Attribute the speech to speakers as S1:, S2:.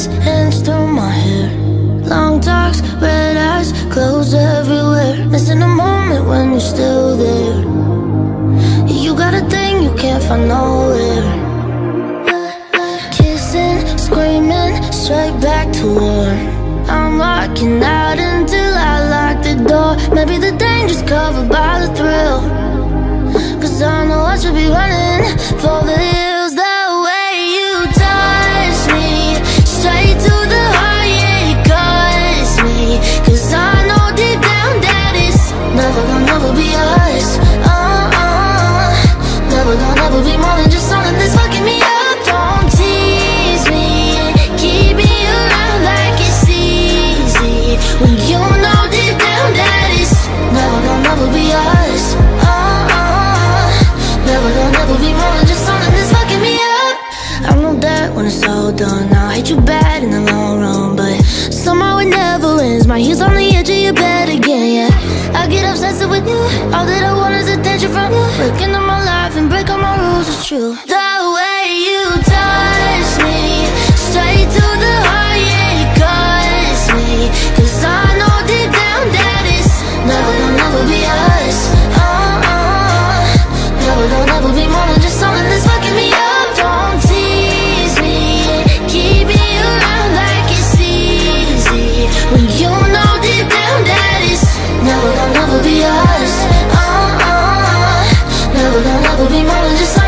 S1: his hands through my hair. Long talks, red eyes, clothes everywhere. Missing a moment when you're still there. You got a thing you can't find nowhere. Kissing, screaming, straight back to war. I'm walking out until I lock the door. Maybe the danger's covered by the thrill, 'cause I know I should be running for the hills. The way you touch me, straight to the heart, yeah, it cuts me. 'Cause I know deep down that it's never gonna never be us. Never gonna never be more than just something that's fucking me up. Don't tease me, keep me around like it's easy, when you know deep down that it's never gonna never be us. Never gonna never be more than just something that's fucking me up. I know that when it's all done, I'll hate you bad in the long run, but somehow it never ends. My heels on the edge of your bed again, yeah. I get obsessed with you, all that I want is attention from you. Breaking up my life and break all my rules, it's true. The way you touch me, straight to the heart, yeah, it cuts me. 'Cause I know deep down that it's never gonna never be us. Never gonna never be more than just something that's fucking me up. Don't tease me, keep me around like it's easy, when you know deep down that it's never gonna never be us. Never gonna never be more than just